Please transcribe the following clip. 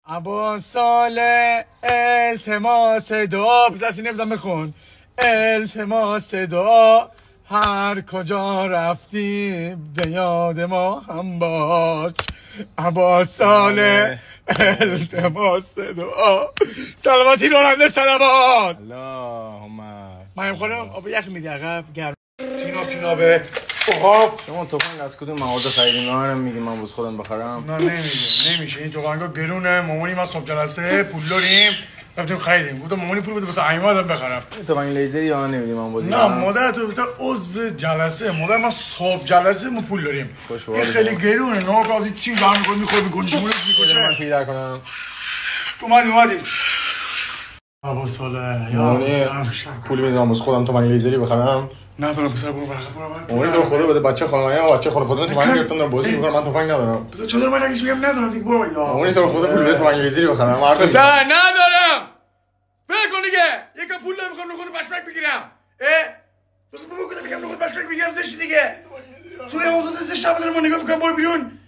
ابا ساله التماس دعا بزنی نبزن بخون التماس دعا هر کجا رفتی به یاد ما هم باش ابا ساله التماس دعا سلامتی راننده سلامات اللهم مریم خانم آب یخ میدی عقب گرم سینا به اوه شما تفنگ از کدوم مواد خریدین؟ نه میگی من بس خودم بخرم. نه نمیشه این تفنگا گرونه. مامانی ما صبح جلسه پول داریم رفتیم خریدیم. گفتم مامانی پول بده واسه ایمادم بخرم. تفنگ لیزری یا نمیدی من بازی. نه مادر تو مثلا عضو جلسه مادر ما صبح جلسه ما پول داریم. این خیلی گرونه. نه قاضی چی دارم میخواد به گنجمون میکشه. من پیدا کنم. تو من اومدیم. ابا ساله یا پول میدم واسه خودم تفنگ لیزری بخرم. نه تو پسر برو مامانی تو خدا بده بچه خانواده بچه خانواده تفنگ گرفتن دارم بازی میکنم من تفنگ ندارم. پسر چطور من نگیش میگم ندارم دیگه برو یا مامانی تو خدا پول بده تفنگ لیزری بخرم. پسر ندارم. بگو دیگه یکم پول نمیخوام نخود بشمک بگیرم. تو بگو میگم نخود بشمک بگیرم زشت دیگه. تو یه موضوع زشت داره ما نگاه میکنم برو بیرون.